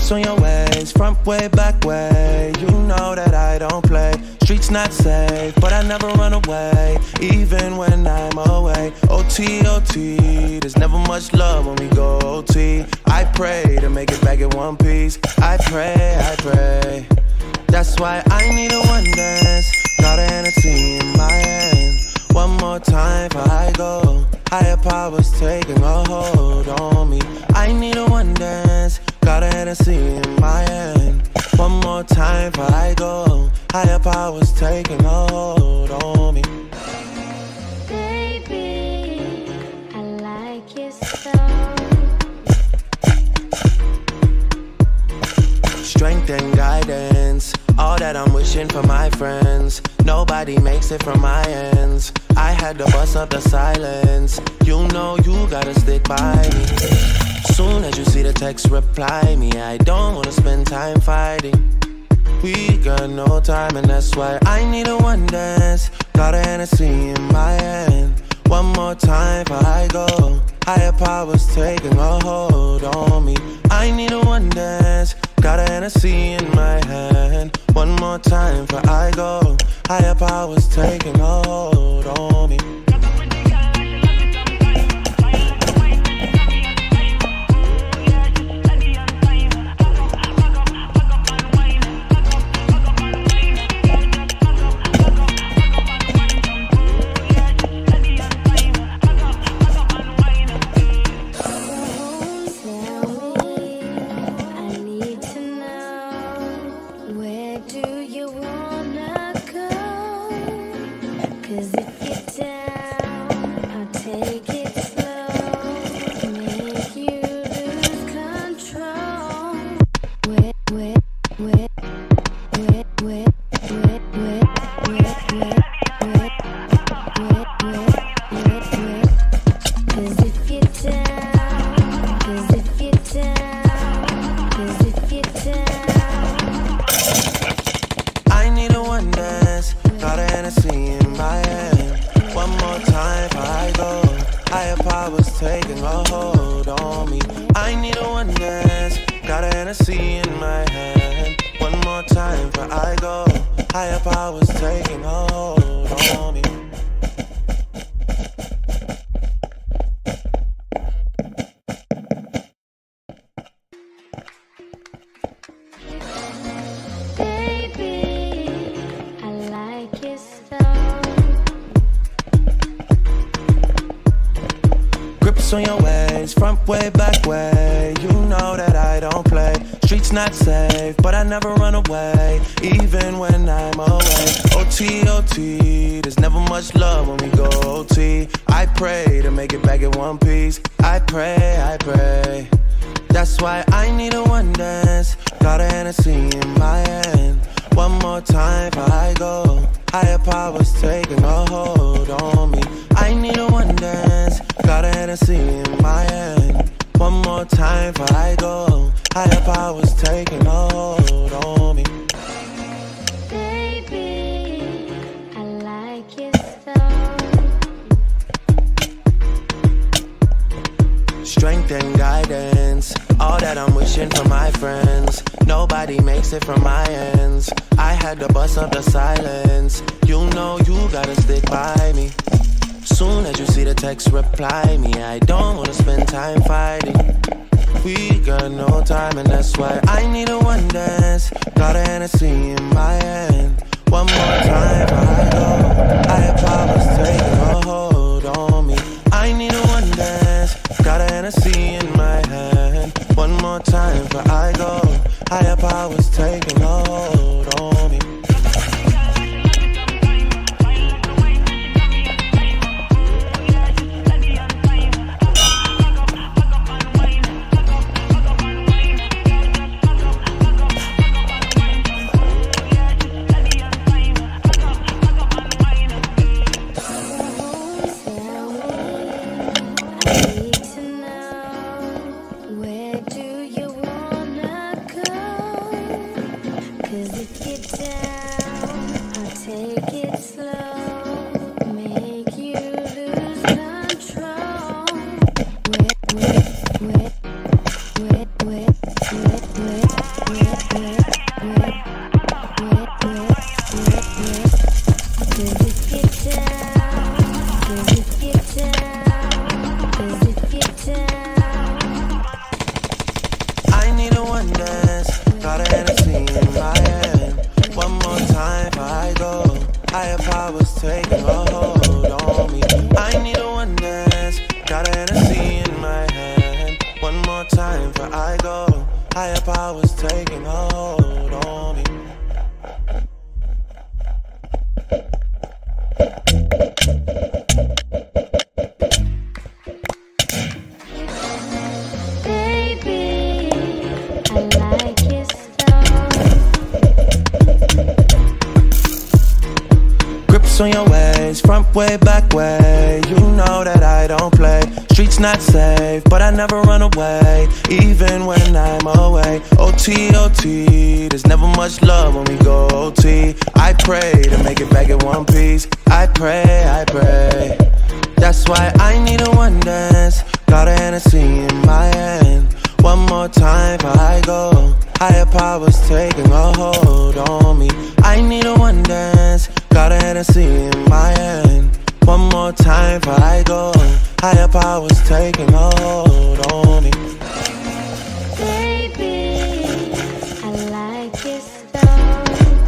Grips on your ways, front way, back way. You know that I don't play. Streets not safe, but I never run away, even when I'm away. OT, OT, there's never much love when we go OT. I pray to make it back in one piece. I pray. That's why I need a one dance. Got a Hennessy in my hand. One more time before I go. Higher powers taking a hold on me. I need a one dance. Got a Hennessy in my hand. One more time before I go. Higher powers taking a hold on me. Baby, I like you so. Strength and guidance, all that I'm wishing for my friends. Nobody makes it from my ends. I had to bust up the silence. You know you gotta stick by me. Soon as you see the text, reply me. I don't wanna spend time fighting. We got no time, and that's why I need a one dance. Got a Hennessy in my hand. One more time before I go. Higher powers taking a hold on me. I need a one dance. Got a Hennessy in my hand. One more time before I go. Higher powers taking a hold on me. On your ways, front way, back way. You know that I don't play. Streets not safe, but I never run away, even when I'm away. OT, OT, there's never much love when we go OT. I pray to make it back in one piece. I pray. That's why I need a one dance. Got a Hennessy in my hand. One more time before I go. Higher powers taking a hold on me. I need a one dance. Got a Hennessy in my hand. One more time before I go. Higher powers taking a hold on me. Baby, I like you so. Strength and guidance, all that I'm wishing for my friends. Nobody makes it from my ends. I had to bust up the silence. You know you gotta stick by me. Soon as you see the text, reply me. I don't wanna spend time fighting. We got no time, and that's why I need a one dance. Got a Hennessy in my hand. One more time before I go. Higher powers taking a hold on me. I need a one dance. Got a Hennessy in my hand. One more time before I go. Higher powers taking a hold on me. Wait. taking a hold on me. I need a one dance, got a Hennessy in my hand. One more time before I go. Higher powers taking a hold on me. Baby, I like your style. Grips on your ways, front way, back way. You know that I don't play. Streets not safe, but I never run away, even when I'm away. OT, OT, there's never much love when we go OT. I pray to make it back in one piece. I pray, I pray. That's why I need a one dance. Got a Hennessy in my hand. One more time before I go. Higher powers taking a hold on me. I need a one dance. Got a Hennessy in my hand. One more time before I go. Higher powers taking a hold on me. Baby, I like your style.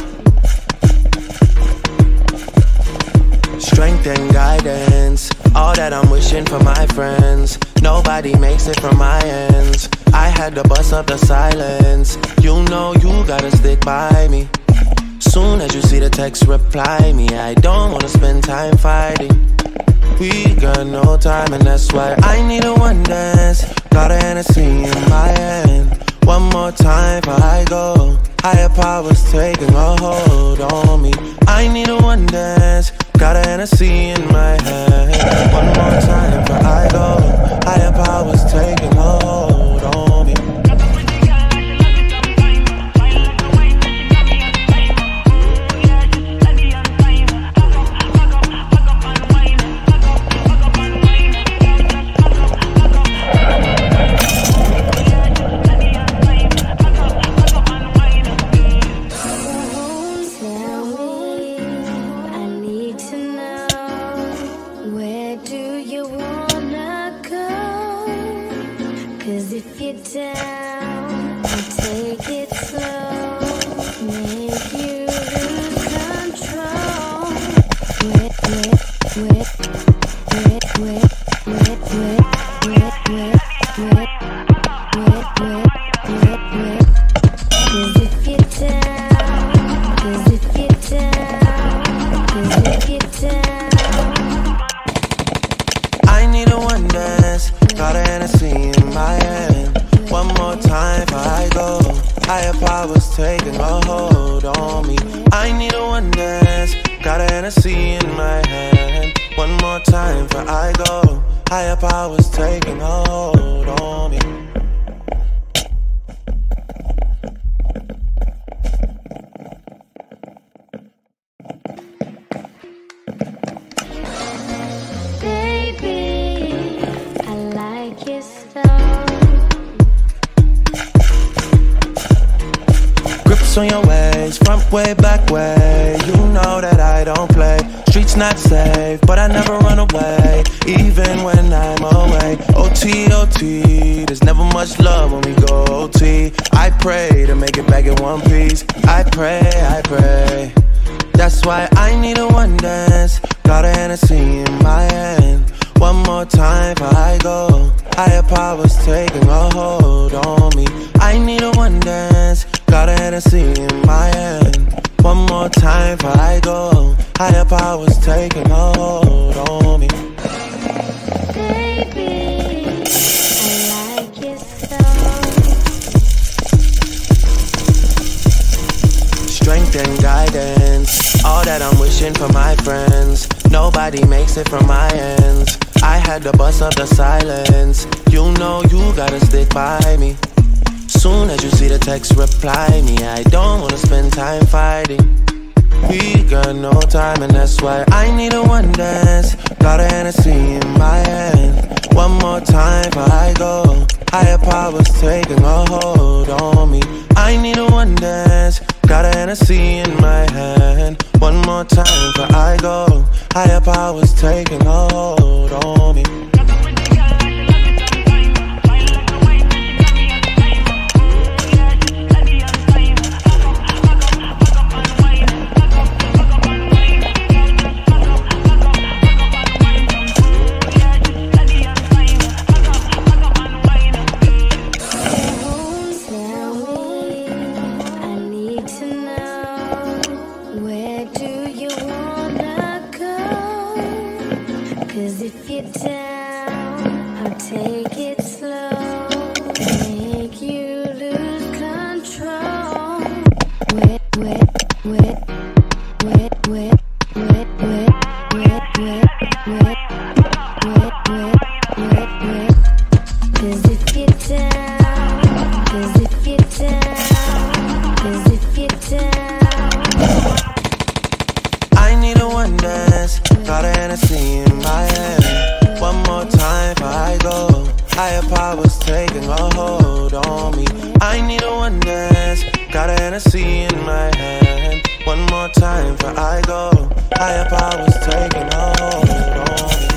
Strength and guidance, all that I'm wishing for my friends. Nobody makes it from my ends. I had to bust up the silence. You know you gotta stick by me. Soon as you see the text, reply me. I don't wanna spend time fighting. We got no time, and that's why I need a one dance. Got a Hennessy in my hand. One more time before I go. Higher powers taking a hold on me. I need a one dance. Got a Hennessy in my hand. One more time before I go. Higher powers taking a hold on me. Down and take it slow, make you lose control. Wet, wet, wet, wet, wet, wet, wet, wet, wet, wet, wet. 'Cause if you're down, 'cause if you're down, 'cause if you're down. I need a one dance, got a Hennessy in my hand. One more time before I go. Higher powers taking a hold on me. I need a one dance. Got a Hennessy in my hand. One more time before I go. Higher powers taking a hold on me. Baby, I like your style. Grips on your ways, front way, back way. You know that I don't play. Streets not safe, but I never run away, even when I'm away. OT, OT, there's never much love when we go OT. I pray to make it back in one piece. I pray, I pray. That's why I need a one dance. Got a Hennessy in my hand. One more time before I go. Higher powers taking a hold on me. I need a one dance. Got a Hennessy in my hand. One more time before I go. Higher powers taking a hold on me. Baby, I like your style. Strength and guidance, all that I'm wishing for my friends. Nobody makes it from my ends. I had to bust up the silence. You know you gotta stick by me. Soon as you see the text, reply me. I don't wanna spend time fighting. We got no time, and that's why I need a one dance. Got a Hennessy in my hand. One more time before I go. Higher powers taking a hold on me. I need a one dance. Got a Hennessy in my hand. One more time before I go. Higher powers taking a hold on me. I need a one dance, got a Hennessy in my hand. One more time before I go. Higher powers taking a hold on me. I need a one dance, got a Hennessy in my hand. One more time before I go. Higher powers taking a hold on me.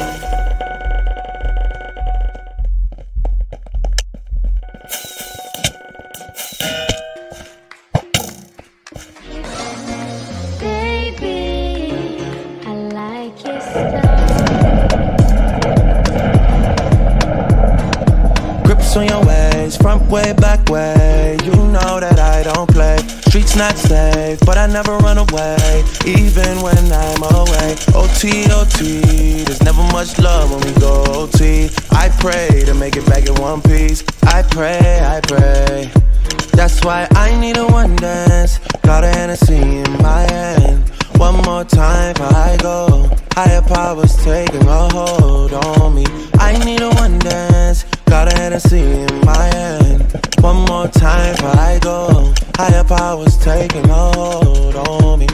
Grips on your ways, front way, back way. You know that I don't play. Streets not safe, but I never run away, even when I'm away. OT, OT, there's never much love when we go OT. I pray to make it back in one piece. I pray, I pray. That's why I need a one dance. Got a Hennessy in my hand. One more time before I go. Higher powers taking a hold on me. I need a one dance. Got a Hennessy in my hand. One more time before I go. Higher powers taking a hold on me.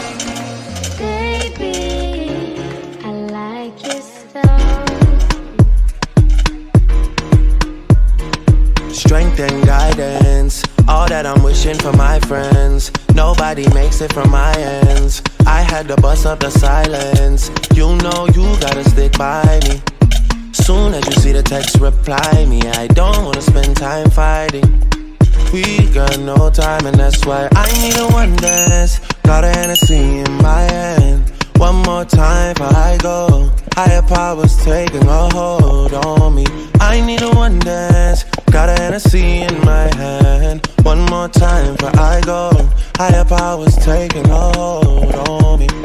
Baby, I like your style. Strength and guidance, all that I'm wishing for my friends. Nobody makes it from my ends. I had to bust up the silence. You know you gotta stick by me. Soon as you see the text, reply me. I don't wanna spend time fighting. We got no time and that's why I need a one dance. Got a Hennessy in my hand. One more time before I go. Higher powers taking a hold on me. I need a one dance. Got a Hennessy in my hand. One more time before I go. Higher powers taking a hold on me.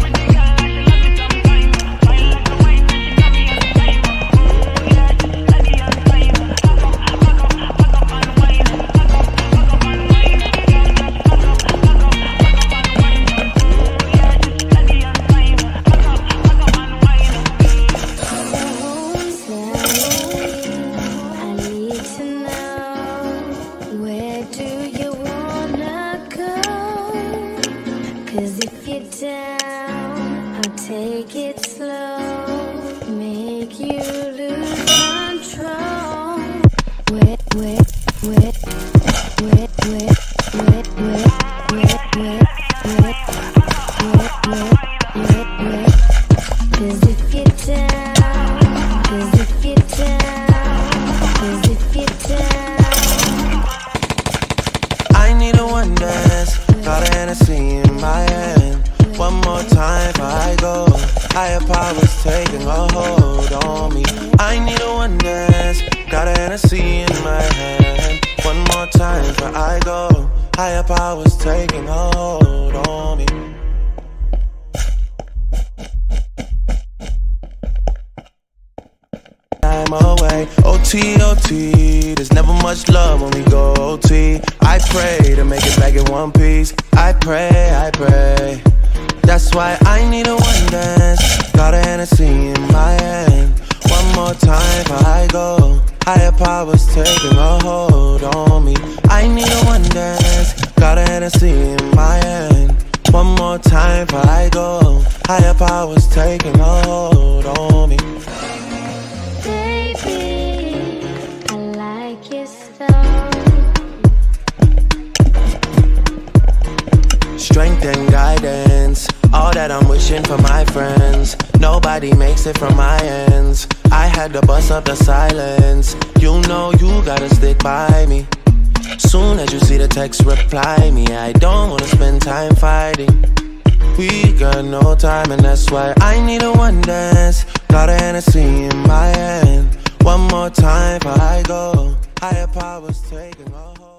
Take it slow, make you lose control. Wet, wet, wet, wet, wet, wet, wet, wet, wet, wet, wet, wet, wet, wet. 'Cause if you're down, 'cause if you're down, 'cause if you're down. I need a one dance, got a Hennessy in my hand. One more time before I go. Higher powers taking a hold on me. I need a one dance. Got a Hennessy in my hand. One more time before I go. Higher powers taking a hold on me. I'm away. OT, OT, there's never much love when we go OT. I pray to make it back in one piece. I pray, I pray. That's why I need a one dance. Got a Hennessy in my hand. One more time before I go. Higher powers taking a hold on me. I need a one dance. Got a Hennessy in my hand. One more time before I go. Higher powers taking a hold on me. Baby, I like your style. Strength and guidance, all that I'm wishing for my friends. Nobody makes it from my ends. I had to bust up the silence. You know you gotta stick by me. Soon as you see the text, reply me. I don't wanna spend time fighting. We got no time and that's why I need a one dance. Got a Hennessy in my hand. One more time before I go. Higher powers taking a hold.